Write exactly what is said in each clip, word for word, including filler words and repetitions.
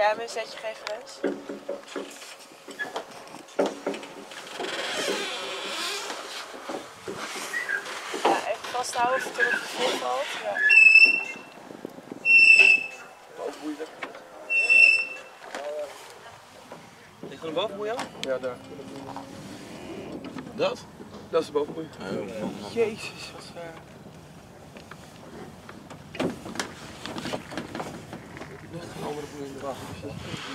jij me een setje geven, Rens? Ja, even vasthouden tot het vol valt. Ja. Ligt er een bovenboei aan? Ja, daar. Dat? Dat is de bovenboei. Oh, Jezus, wat uh... nog een andere boei in de wacht.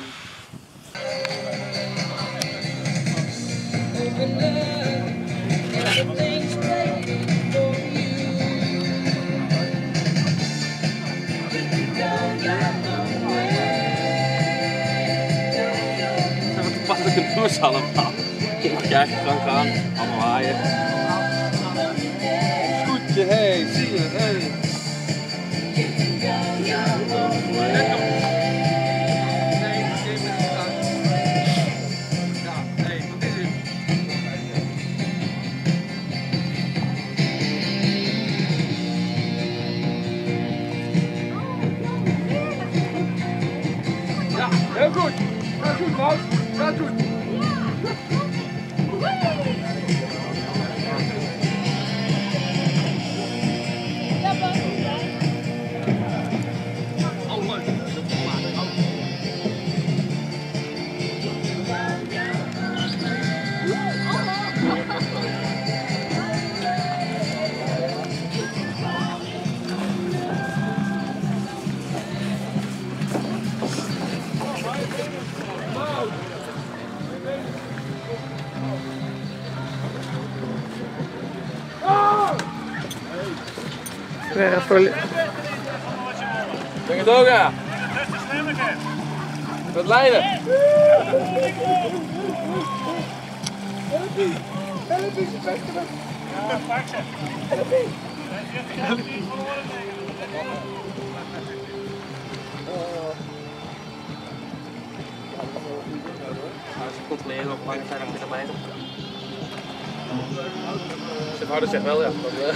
Toepasselijke koers allemaal. Kijk je eigen gang gaan, allemaal waaien. Scootje, hey, zie je, hey. Ja, heel goed. Gaat goed, Wout. Gaat goed. Ja, voor... Breng het ook aan. Met lijnen. Ja, pak ze. Ze controleren op lange tijd op kilometer. Zijn vader zegt wel ja. Maar, uh...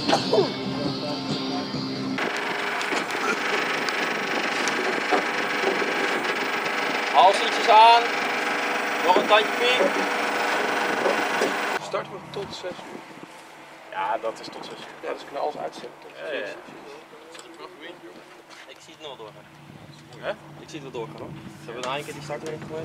Halsliedjes aan. Nog een tandje piek. Starten we tot zes uur. Ja, dat is tot zes uur. Ja, dus kunnen alles uitzetten tot Ja, ja, ja. Ik zie het nog doorgaan. Hè? Ik zie het wel doorgaan hoor. Ze hebben een keer die start erin gegooid.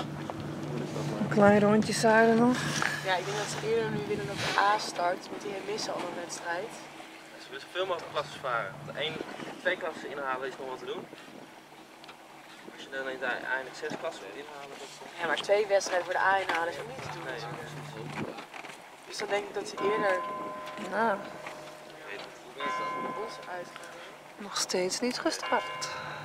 Klein rondje zuiden nog. Ja, ik denk dat ze eerder nu willen dat de A start, want die missen al een wedstrijd. Ze willen zoveel mogelijk klasses varen. Eén, twee klassen inhalen is nog wat te doen. Als je dan uiteindelijk zes klassen wil inhalen, dat is... Ja, maar twee wedstrijden voor de A inhalen is ook niet te doen. Nee, dat is niet zo. Dus dan denk ik dat ze eerder Nou, Ik weet het, hoe is dat? ons uitgaan. nog steeds niet gestart.